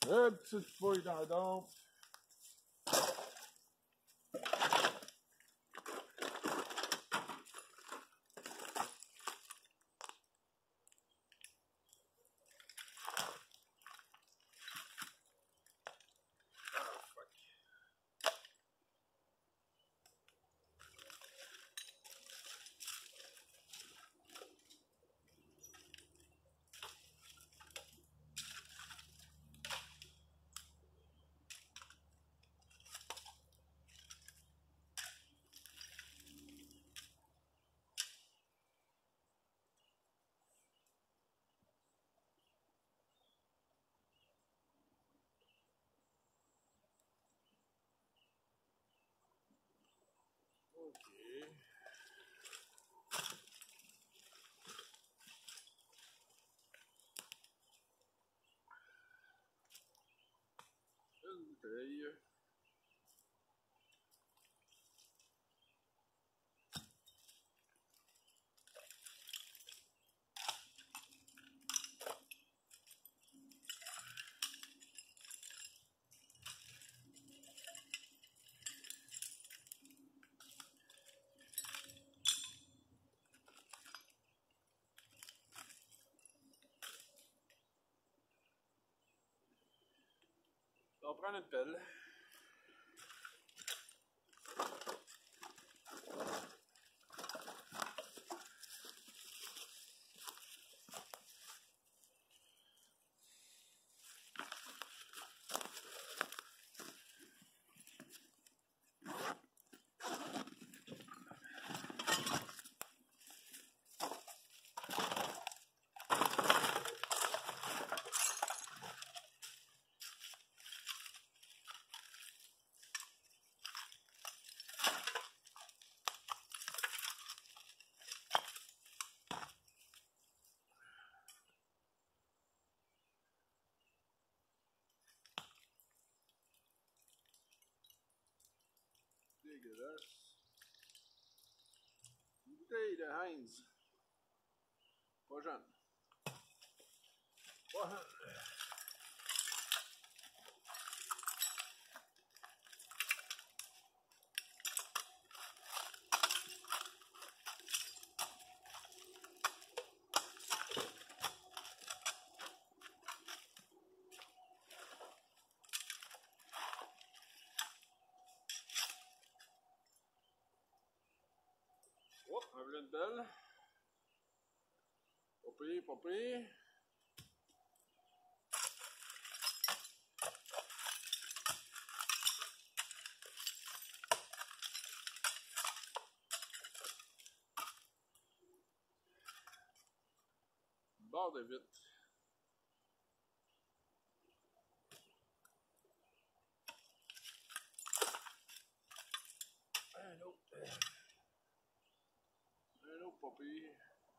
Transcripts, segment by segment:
Une petite fouille dans la dompe. Une bouteille. On va prendre une pelle. Dégueulasse. Une bouteille de Heinz. Pas jeune. Pas jeune. Oh, un bleu de belle. Pas pire, pas pire. Barre de vitre. Un autre. Un autre pas pire.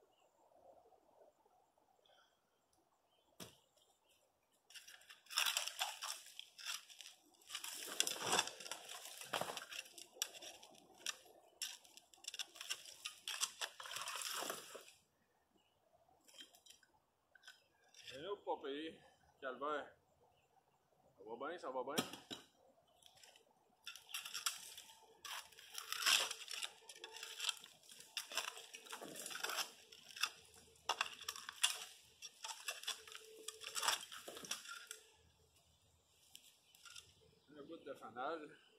Un autre pas pire. Calvaire. Ça va bien, ça va bien. Un bout de fanal.